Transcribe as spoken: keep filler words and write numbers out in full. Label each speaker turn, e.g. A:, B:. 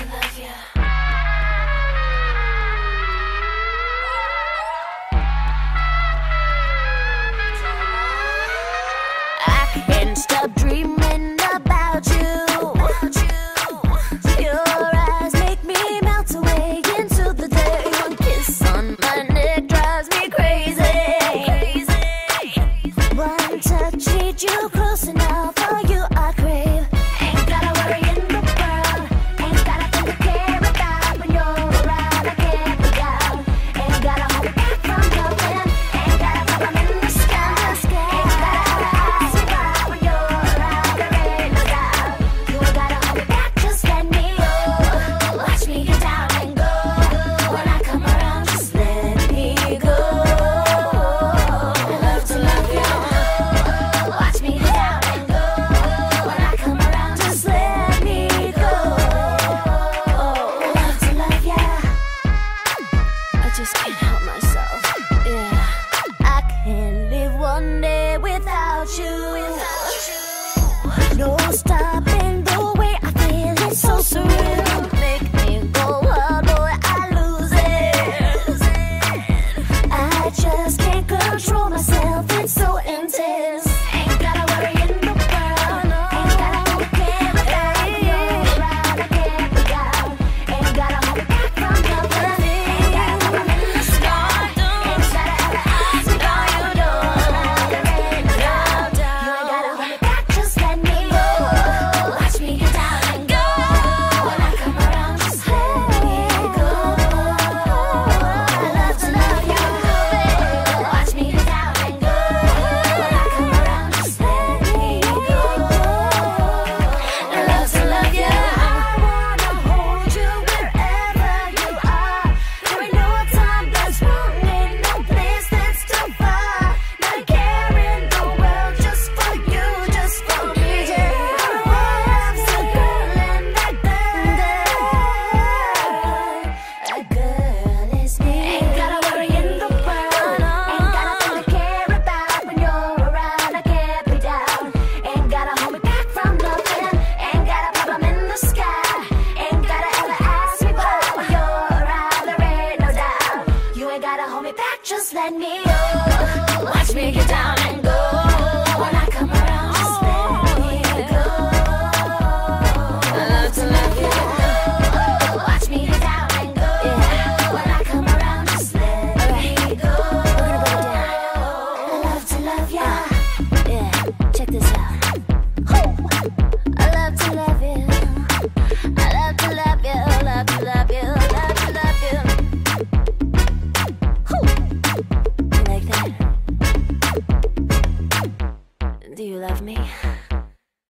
A: Can't stop dreaming about you. Your eyes make me melt away into the day. One kiss on my neck drives me crazy. One touch needs you close enough. For you I crave. Ain't got a worry in the world. Ain't got a thing to care about. When you're around I can't be down. Ain't got a hold me back from loving. Ain't got a problem in the sky. Ain't got a no stopping the way I feel, it's so surreal. Make me go wild, boy, I lose it. I just can't control myself, it's so intense. Ain't got a worry in the world. Ain't got a hold care about. When you're around, I can't be down. Ain't got a hold me back from loving. Ain't got a problem in the sky. Ain't got a ever ask me why you don't. There ain't no doubt. You ain't gotta hold me back, just let me. Watch me get down and go. When I come around, just let me go. I love to love you, baby. Watch me get down and go. When I come around, just let me go. I love to love you. I wanna hold you wherever you are. There ain't no time that's wrong, ain't no place that's too far. Not a care in the world, just for you, just for me. Love's a girl and that girl, that girl is me. Ain't got a worry in the world. Ain't got a thing to care about. When you're around, I can't be down. Ain't gotta hold me back from loving. Ain't got a problem in the sky. Ain't gotta ever ask me why. When you're around, there ain't no doubt. You ain't gotta hold me back, just let me go. Watch me get down and go. When I come around, just let me go. I love to love you. Watch me get down and go. When I come around, just let me go. We're gonna break it down. I love to love you. Yeah, check this out. I love to love you. I love to love you. Love to love you. Love to love you. You like that? Do you love me?